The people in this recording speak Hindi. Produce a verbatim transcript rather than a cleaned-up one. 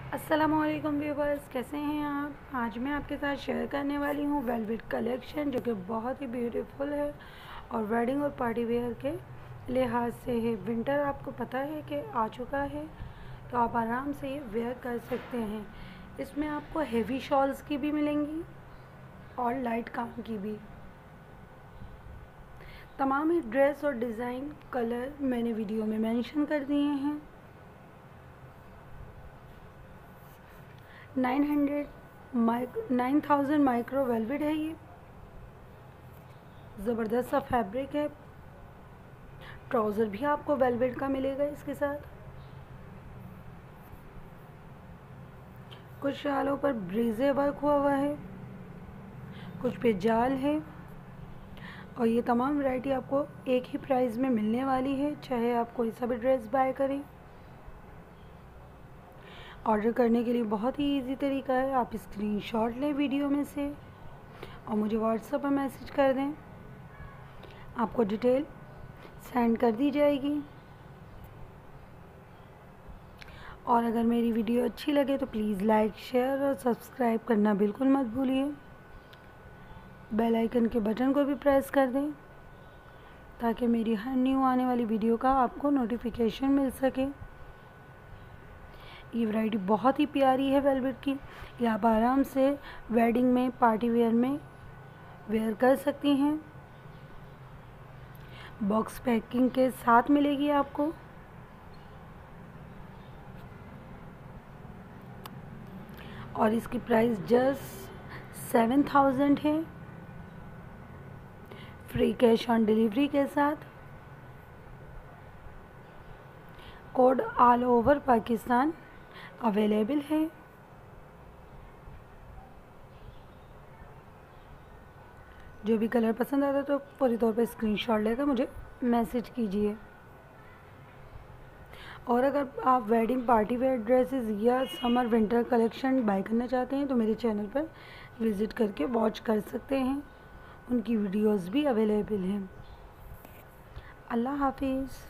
अस्सलामुअलैकुम व्यूवर्स, कैसे हैं आप। आज मैं आपके साथ शेयर करने वाली हूँ वेलवेट कलेक्शन, जो कि बहुत ही ब्यूटीफुल है और वेडिंग और पार्टी वेयर के लिहाज से है। विंटर आपको पता है कि आ चुका है, तो आप आराम से ये वेयर कर सकते हैं। इसमें आपको हेवी शॉल्स की भी मिलेंगी और लाइट काम की भी। तमाम ही ड्रेस और डिज़ाइन कलर मैंने वीडियो में मेंशन कर दिए हैं। Nine hundred micro nine thousand micro velvet है। ये ज़बरदस्त सा फैब्रिक है। ट्राउज़र भी आपको वेलवेट का मिलेगा इसके साथ। कुछ शालों पर ब्रीजे वर्क हुआ हुआ है, कुछ पे जाल है, और ये तमाम वैरायटी आपको एक ही प्राइस में मिलने वाली है, चाहे आप कोई सा भी ड्रेस बाय करें। ऑर्डर करने के लिए बहुत ही इजी तरीका है। आप स्क्रीनशॉट लें वीडियो में से और मुझे व्हाट्सएप पर मैसेज कर दें, आपको डिटेल सेंड कर दी जाएगी। और अगर मेरी वीडियो अच्छी लगे तो प्लीज़ लाइक, शेयर और सब्सक्राइब करना बिल्कुल मत भूलिए। बेल आइकन के बटन को भी प्रेस कर दें ताकि मेरी हर न्यू आने वाली वीडियो का आपको नोटिफिकेशन मिल सके। ये वैरायटी बहुत ही प्यारी है वेलवेट की। ये आप आराम से वेडिंग में, पार्टी वेयर में वेयर कर सकती हैं। बॉक्स पैकिंग के साथ मिलेगी आपको। और इसकी प्राइस जस्ट सेवन थाउजेंड है, फ्री कैश ऑन डिलीवरी के साथ। Code all over Pakistan available है। जो भी कलर पसंद आता है तो पूरी तौर पे स्क्रीनशॉट लेकर मुझे मैसेज कीजिए। और अगर आप वेडिंग, पार्टी वेयर ड्रेसेस या समर विंटर कलेक्शन बाय करना चाहते हैं तो मेरे चैनल पर विज़िट करके वॉच कर सकते हैं। उनकी वीडियोस भी अवेलेबल हैं। अल्लाह हाफिज़।